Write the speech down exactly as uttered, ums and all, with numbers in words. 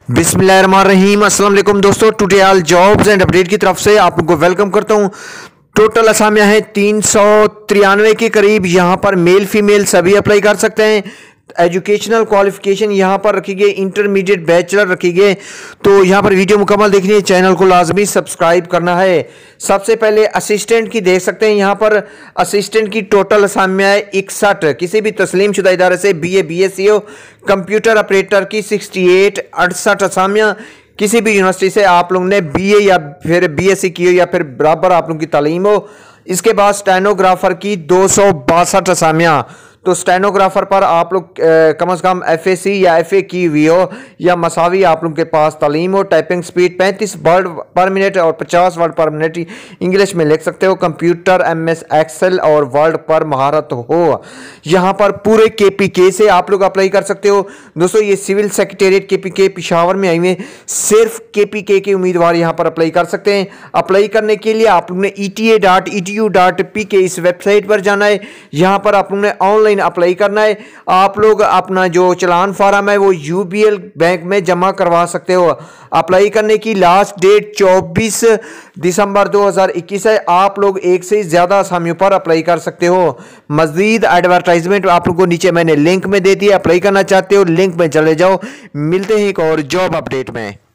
बिस्मिल्लाहिर्रहमानिर्रहीम। अस्सलाम वालेकुम दोस्तों, today all jobs and update की तरफ से आप लोगों को वेलकम करता हूं। टोटल असामियां हैं तीन सौ तिरानवे के करीब। यहां पर मेल फीमेल सभी अप्लाई कर सकते हैं। एजुकेशनल क्वालिफिकेशन यहाँ पर रखी गई इंटरमीडिएट बैचलर रखी गई। तो यहाँ पर वीडियो मुकम्मल देखनी है, चैनल को लाजमी सब्सक्राइब करना है। सबसे पहले असिस्टेंट की देख सकते हैं। यहाँ पर असिस्टेंट की टोटल असामियाँ है इकसठ। किसी भी तस्लीम शुदा इदारे से B A B S C हो। कंप्यूटर ऑपरेटर की सिक्सटी एट अड़सठ असामियाँ। किसी भी यूनिवर्सिटी से आप लोगों ने बी ए या फिर बी एस सी की हो या फिर बराबर आप लोगों की तालीम हो। इसके बाद स्टेनोग्राफर की दो सौ बासठ असामियाँ। तो स्टेनोग्राफर पर आप लोग कम से कम एफ ए सी या एफ ए की हुई हो या मसावी आप लोग के पास तालीम हो। टाइपिंग स्पीड पैंतीस वर्ड पर मिनट और पचास वर्ड पर मिनट इंग्लिश में लिख सकते हो। कंप्यूटर एम एस एक्सेल और वर्ड पर महारत हो। यहाँ पर पूरे के पी के से आप लोग अप्लाई कर सकते हो। दोस्तों ये सिविल सेक्रेटेरिएट के पी के पिशावर में आई हुई, सिर्फ के पी के के उम्मीदवार यहाँ पर अप्लाई कर सकते हैं। अप्लाई करने के लिए आप लोग ने E T A dot E T U dot P K इस वेबसाइट पर जाना है। यहाँ पर आप लोग ने ऑनलाइन अप्लाई करना है। आप लोग अपना जो चलान फार्म है वो यू बी एल बैंक में जमा करवा सकते हो। अप्लाई करने की लास्ट डेट चौबीस दिसंबर दो हज़ार इक्कीस है। आप लोग एक से ज्यादा असामियों पर अप्लाई कर सकते हो। मजीद एडवर्टाइजमेंट आप लोगों को नीचे मैंने लिंक में दे दिया। अप्लाई करना चाहते हो लिंक में चले जाओ। मिलते हैं एक और जॉब अपडेट में।